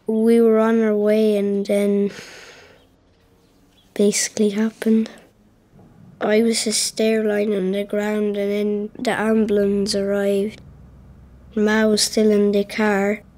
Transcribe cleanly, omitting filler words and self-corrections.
We were on our way and then basically happened. I was just stair lying on the ground and then the ambulance arrived. Ma was still in the car